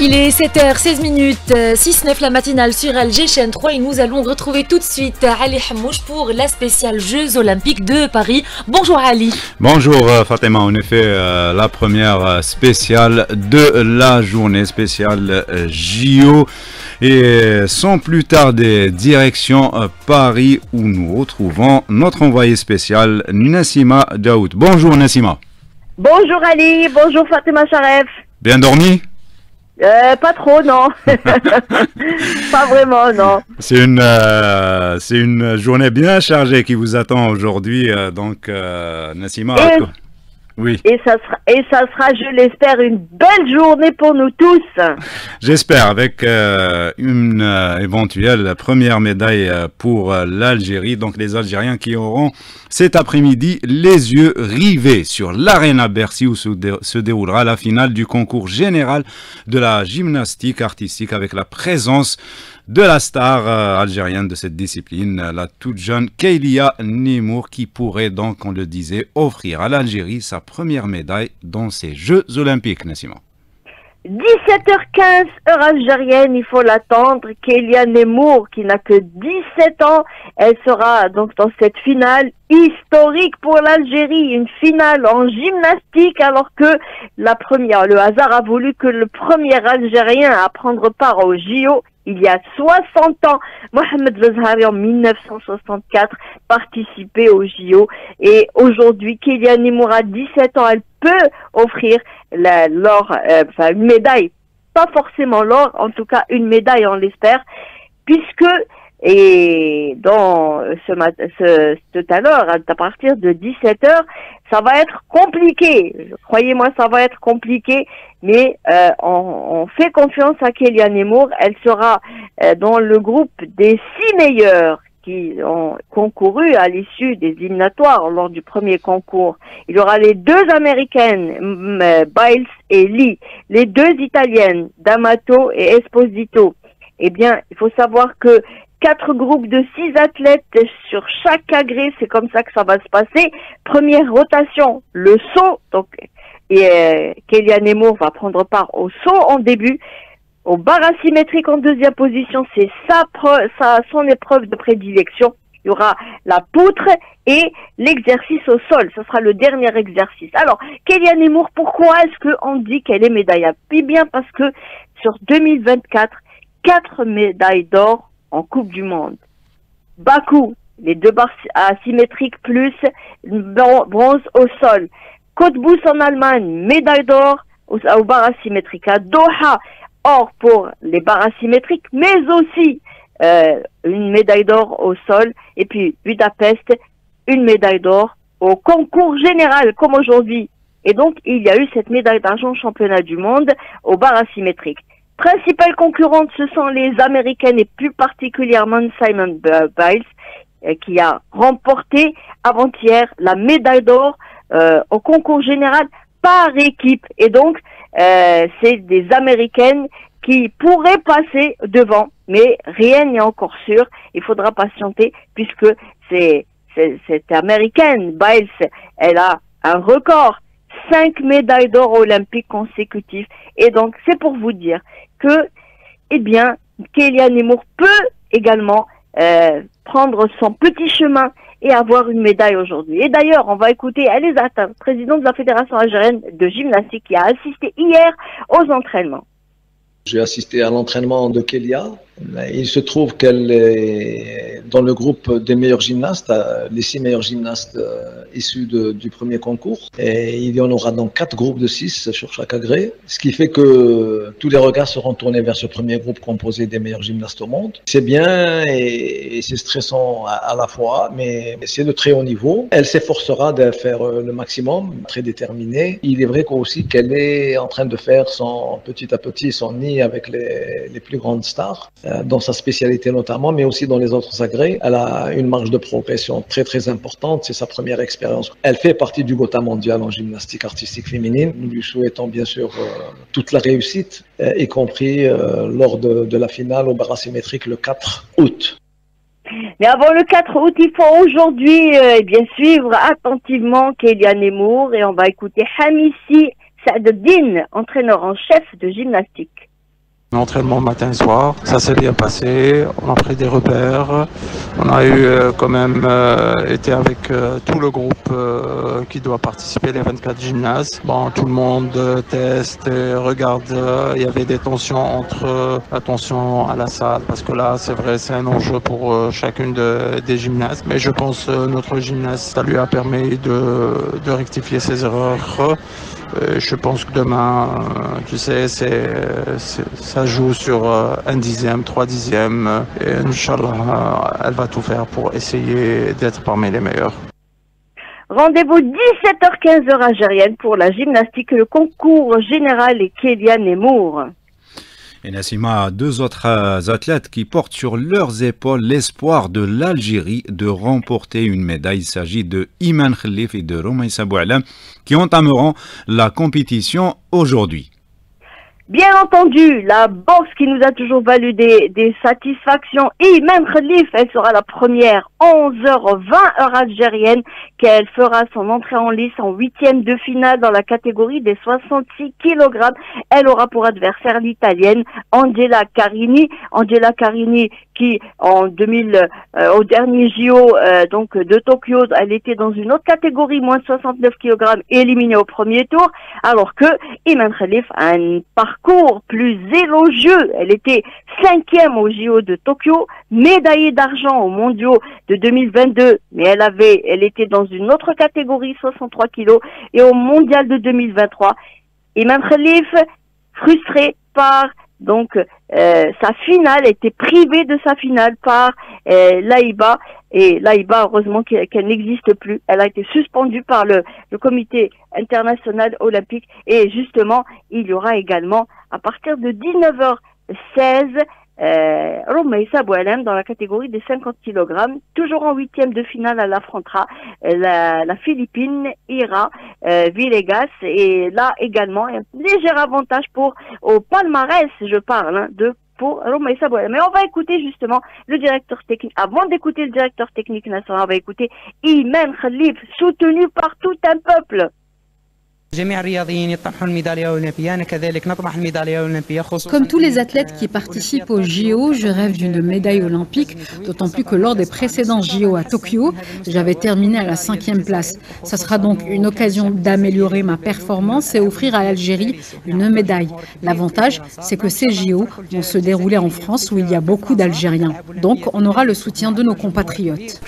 Il est 7h16, 6-9 la matinale sur Alger chaîne 3 et nous allons retrouver tout de suite Ali Hamouche pour la spéciale Jeux Olympiques de Paris. Bonjour Ali. Bonjour Fatima, en effet la première spéciale de la journée spéciale JO. Et sans plus tarder, direction Paris où nous retrouvons notre envoyé spécial Nassima Daoud. Bonjour Nassima. Bonjour Ali, bonjour Fatima Charef. Bien dormi? Pas trop, non. Pas vraiment, non. C'est une journée bien chargée qui vous attend aujourd'hui, donc Nassima. Oui. Et ça sera, je l'espère, une belle journée pour nous tous. J'espère, avec une éventuelle première médaille pour l'Algérie. Donc les Algériens qui auront cet après-midi les yeux rivés sur l'Arena Bercy où se déroulera la finale du concours général de la gymnastique artistique avec la présence de la star algérienne de cette discipline, la toute jeune Kélia Nemour, qui pourrait donc, on le disait, offrir à l'Algérie sa première médaille dans ces Jeux Olympiques, Nassima. 17h15, heure algérienne, il faut l'attendre. Kélia Nemour, qui n'a que 17 ans, elle sera donc dans cette finale historique pour l'Algérie, une finale en gymnastique, alors que le hasard a voulu que le premier Algérien à prendre part au JO, il y a 60 ans, Mohamed Zahari en 1964 participait au JO et aujourd'hui Kélia Nemour a 17 ans, elle peut offrir une médaille, pas forcément l'or, en tout cas une médaille on l'espère, puisque tout à l'heure, à partir de 17h, ça va être compliqué. Croyez-moi, ça va être compliqué, mais on fait confiance à Kélia Nemour. Elle sera dans le groupe des 6 meilleurs qui ont concouru à l'issue des éliminatoires lors du premier concours. Il y aura les 2 américaines, Biles et Lee, les 2 italiennes, D'Amato et Esposito. Eh bien, il faut savoir que 4 groupes de 6 athlètes sur chaque agrès, c'est comme ça que ça va se passer. Première rotation, le saut. Donc, Kélia Nemour va prendre part au saut en début. Au bar asymétrique en deuxième position, c'est son épreuve de prédilection. Il y aura la poutre et l'exercice au sol. Ce sera le dernier exercice. Alors, Kélia Nemour, pourquoi est-ce qu'on dit qu'elle est médaillable? Eh bien, parce que sur 2024, 4 médailles d'or en Coupe du Monde. Bakou, les 2 barres asymétriques plus bronze au sol. Cottbus en Allemagne, médaille d'or au bar asymétrique. À Doha, or pour les barres asymétriques, mais aussi une médaille d'or au sol. Et puis Budapest, une médaille d'or au concours général comme aujourd'hui. Et donc, il y a eu cette médaille d'argent au championnat du monde au bar asymétrique. Principales concurrentes, ce sont les Américaines et plus particulièrement Simone Biles, qui a remporté avant-hier la médaille d'or au concours général par équipe. Et donc, c'est des Américaines qui pourraient passer devant, mais rien n'est encore sûr. Il faudra patienter puisque cette Américaine, Biles, elle a un record. 5 médailles d'or olympiques consécutives. Et donc, c'est pour vous dire que, eh bien, Kélia Nemour peut également prendre son petit chemin et avoir une médaille aujourd'hui. Et d'ailleurs, on va écouter Elizata, présidente de la Fédération algérienne de gymnastique, qui a assisté hier aux entraînements. J'ai assisté à l'entraînement de Kélia. Il se trouve qu'elle est dans le groupe des meilleurs gymnastes, les 6 meilleurs gymnastes issus du premier concours. Et il y en aura donc 4 groupes de 6 sur chaque agrès, ce qui fait que tous les regards seront tournés vers ce premier groupe composé des meilleurs gymnastes au monde. C'est bien et c'est stressant à la fois, mais c'est de très haut niveau. Elle s'efforcera de faire le maximum, très déterminée. Il est vrai aussi qu'elle est en train de faire petit à petit son nid avec les plus grandes stars, dans sa spécialité notamment, mais aussi dans les autres agrès. Elle a une marge de progression très très importante, c'est sa première expérience. Elle fait partie du quota mondial en gymnastique artistique féminine. Nous lui souhaitons bien sûr toute la réussite, y compris lors de la finale au bar asymétrique le 4 août. Mais avant le 4 août, il faut aujourd'hui bien suivre attentivement Kélia Nemour et on va écouter Hamissi Saadedine, entraîneur en chef de gymnastique. L'entraînement matin et soir, ça s'est bien passé, on a pris des repères, on a eu quand même été avec tout le groupe qui doit participer, les 24 gymnases. Bon, tout le monde teste et regarde, il y avait des tensions entre attention à la salle, parce que là c'est vrai c'est un enjeu pour chacune des gymnases. Mais je pense notre gymnase, ça lui a permis de rectifier ses erreurs. Je pense que demain, tu sais, ça joue sur un dixième, 3 dixièmes. Et Inch'Allah, elle va tout faire pour essayer d'être parmi les meilleurs. Rendez-vous 17h15 heure algérienne pour la gymnastique, le concours général et Kélian Nemour. Et Nassima, deux autres athlètes qui portent sur leurs épaules l'espoir de l'Algérie de remporter une médaille. Il s'agit de Iman Khalif et de Roumaïssa Boualem qui entameront la compétition aujourd'hui. Bien entendu, la boxe qui nous a toujours valu des satisfactions. Iman Khalif, elle sera la première, 11h20 heure algérienne, qu'elle fera son entrée en lice en 8e de finale dans la catégorie des 66 kg. Elle aura pour adversaire l'italienne Angela Carini. Angela Carini qui, au dernier JO donc de Tokyo, elle était dans une autre catégorie, moins de 69 kg, éliminée au premier tour, alors que Iman Khalif a un parcours plus élogieux. Elle était 5e au JO de Tokyo, médaillée d'argent aux mondiaux de 2022, mais elle était dans une autre catégorie, 63 kg, et au mondial de 2023. Iman Khalif, frustrée par sa finale, était privée de sa finale par Laïba, et Laïba, heureusement qu'elle n'existe plus. Elle a été suspendue par le comité international olympique, et justement il y aura également à partir de 19h16 Roumaïssa Boualem dans la catégorie des 50 kg, toujours en 8e de finale. Elle affrontera la Philippine Ira Villegas, et là également un léger avantage au palmarès, je parle, pour Roumaïssa Boualem. Mais on va écouter justement le directeur technique. Avant d'écouter le directeur technique national, on va écouter Iman Khalif, soutenu par tout un peuple. Comme tous les athlètes qui participent aux JO, je rêve d'une médaille olympique, d'autant plus que lors des précédents JO à Tokyo, j'avais terminé à la 5e place. Ça sera donc une occasion d'améliorer ma performance et offrir à l'Algérie une médaille. L'avantage, c'est que ces JO vont se dérouler en France où il y a beaucoup d'Algériens. Donc, on aura le soutien de nos compatriotes.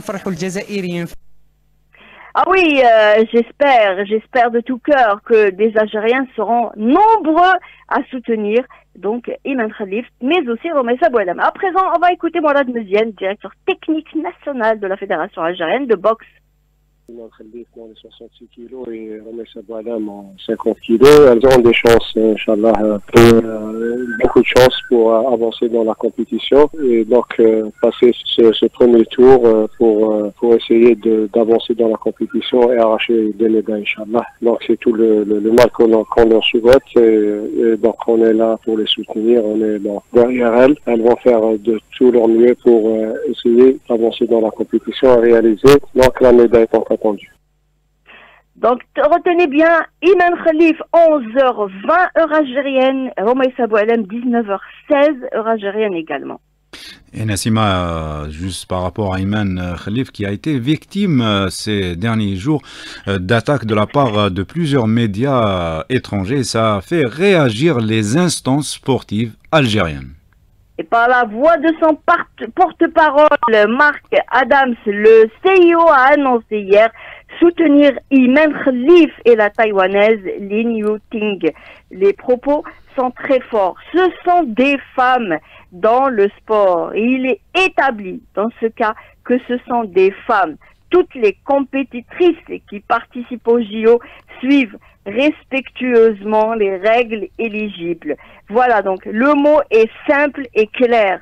Ah oui, j'espère de tout cœur que des Algériens seront nombreux à soutenir donc Iman Khalif, mais aussi Roumaïssa Boualem. À présent, on va écouter Mourad Meziane, directeur technique national de la Fédération algérienne de boxe. Iman Khalif dans les 66 kilos et Roumaïssa Boualem en 50 kilos. Elles ont des chances, Inch'Allah, beaucoup de chances pour avancer dans la compétition et donc passer ce premier tour pour essayer d'avancer dans la compétition et arracher des médailles, Inch'Allah. Donc c'est tout le mal qu'on leur souhaite et donc on est là pour les soutenir, on est là derrière elles. Elles vont faire de tout leur mieux pour essayer d'avancer dans la compétition et réaliser donc la médaille tant attendue. Donc, retenez bien, Iman Khalif, 11h20 heure algérienne, Roumaïssa Boualem, 19h16 heure algérienne également. Et Nassima, juste par rapport à Iman Khalif, qui a été victime ces derniers jours d'attaques de la part de plusieurs médias étrangers, ça a fait réagir les instances sportives algériennes. Et par la voix de son porte-parole, Marc Adams, le CIO a annoncé hier soutenir Iman Khalif et la taïwanaise Lin Yuting. Les propos sont très forts. Ce sont des femmes dans le sport. Et il est établi dans ce cas que ce sont des femmes. Toutes les compétitrices qui participent au JO suivent respectueusement les règles éligibles. Voilà, donc le mot est simple et clair.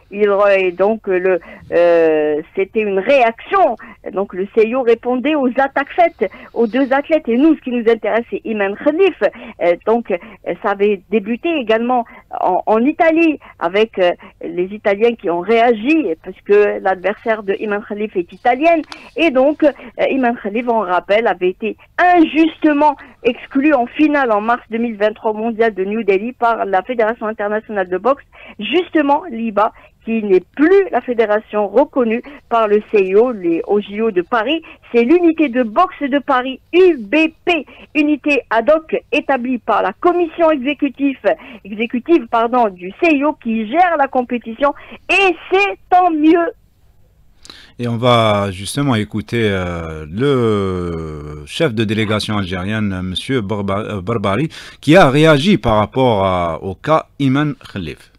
C'était une réaction. Donc le CIO répondait aux attaques faites aux deux athlètes. Et nous, ce qui nous intéresse, c'est Iman Khalif. Ça avait débuté également en Italie avec les Italiens qui ont réagi parce que l'adversaire de Iman Khalif est italienne. Et donc Iman Khalif, on rappelle, avait été injustement exclu en finale en mars 2023 au mondial de New Delhi par la Fédération internationale de boxe, justement l'IBA, qui n'est plus la fédération reconnue par le CIO, au JO de Paris. C'est l'unité de boxe de Paris, UBP, unité ad hoc établie par la commission exécutive du CIO qui gère la compétition, et c'est tant mieux. Et on va justement écouter le chef de délégation algérienne, M. Barbari, qui a réagi par rapport au cas Iman Khalif.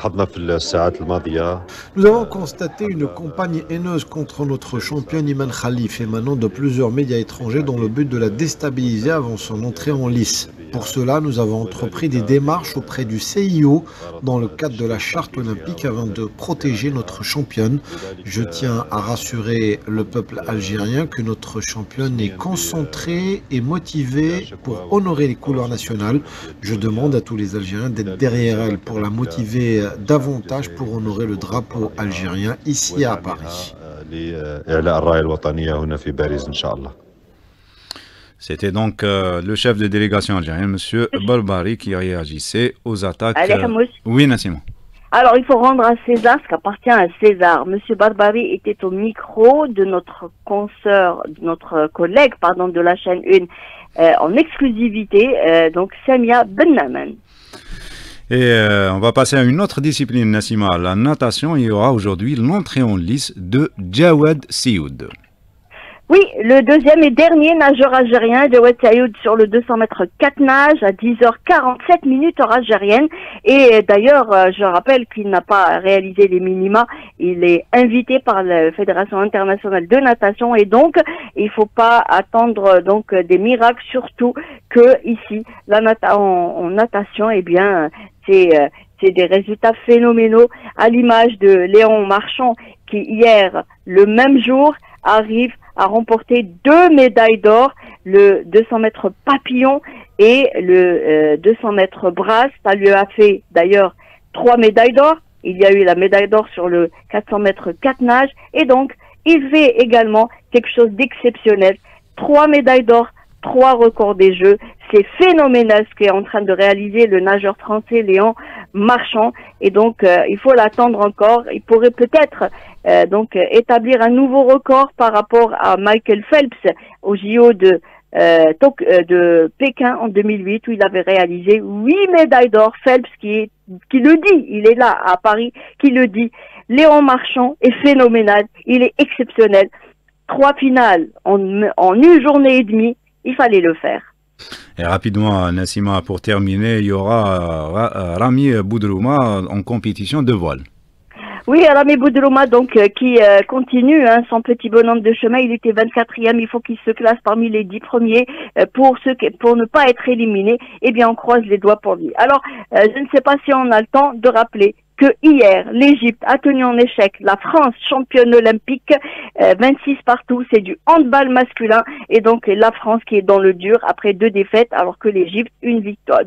Nous avons constaté une campagne haineuse contre notre champion Iman Khalif émanant de plusieurs médias étrangers dans le but de la déstabiliser avant son entrée en lice. Pour cela, nous avons entrepris des démarches auprès du CIO dans le cadre de la charte olympique afin de protéger notre championne. Je tiens à rassurer le peuple algérien que notre championne est concentrée et motivée pour honorer les couleurs nationales. Je demande à tous les Algériens d'être derrière elle pour la motiver davantage pour honorer le drapeau algérien ici à Paris. C'était donc le chef de délégation algérien, M. Barbari, qui réagissait aux attaques. Oui, Nassima. Alors, il faut rendre à César ce qu'appartient à César. M. Barbari était au micro de notre collègue de la chaîne 1 en exclusivité, donc Samia Bennaman. Et on va passer à une autre discipline, Nassima, la natation. Il y aura aujourd'hui l'entrée en lice de Jawad Sioud. Oui, le deuxième et dernier nageur algérien, Jawad Sioud, sur le 200 mètres 4 nages à 10h47 minutes heure algérienne. Et d'ailleurs, je rappelle qu'il n'a pas réalisé les minima. Il est invité par la Fédération internationale de natation, et donc il faut pas attendre donc des miracles, surtout que ici en natation, eh bien c'est des résultats phénoménaux, à l'image de Léon Marchand qui hier, le même jour, arrive à remporter 2 médailles d'or, le 200 mètres papillon et le 200 mètres brasse. Ça lui a fait d'ailleurs 3 médailles d'or. Il y a eu la médaille d'or sur le 400 mètres 4 nages, et donc il fait également quelque chose d'exceptionnel. 3 médailles d'or, 3 records des Jeux. C'est phénoménal ce qu'est en train de réaliser le nageur français Léon Marchand, et donc il faut l'attendre encore. Il pourrait peut-être donc établir un nouveau record par rapport à Michael Phelps au JO de Pékin en 2008, où il avait réalisé 8 médailles d'or. Phelps qui le dit, il est là à Paris, qui le dit. Léon Marchand est phénoménal, il est exceptionnel. 3 finales en une journée et demie, il fallait le faire. Et rapidement, Nassima, pour terminer, il y aura Rami Boudrouma en compétition de voile. Oui, Rami Boudrouma, donc, qui continue son petit bonhomme de chemin. Il était 24e, il faut qu'il se classe parmi les 10 premiers pour ne pas être éliminé. Eh bien, on croise les doigts pour lui. Alors, je ne sais pas si on a le temps de rappeler que hier, l'Égypte a tenu en échec la France, championne olympique, 26 partout, c'est du handball masculin, et donc la France qui est dans le dur après 2 défaites, alors que l'Égypte, une victoire,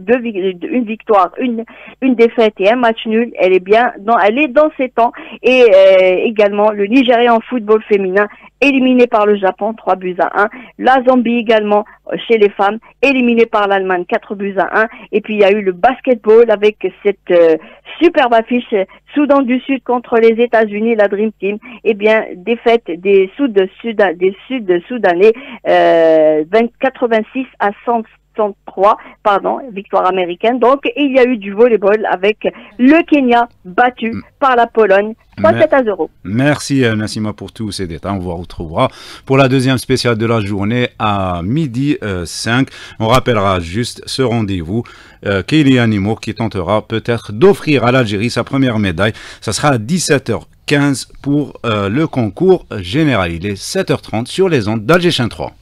une défaite et un match nul. Elle est dans ses temps. Et également le Nigeria en football féminin, éliminé par le Japon 3-1. La Zambie également chez les femmes, éliminée par l'Allemagne 4-1. Et puis il y a eu le basketball avec cette superbe affiche Soudan du Sud contre les États-Unis, la Dream Team. Eh bien, défaite des Sud-Soudanais 86 à 163, victoire américaine. Donc, il y a eu du volleyball avec le Kenya battu par la Pologne 3-7-0. Merci Nassima pour tous ces détails. On vous retrouvera pour la deuxième spéciale de la journée à 12h05. On rappellera juste ce rendez-vous. Kylian Nimo qui tentera peut-être d'offrir à l'Algérie sa première médaille. Ça sera à 17h15 pour le concours général. Il est 7h30 sur les ondes d'Alger Chaîne 3.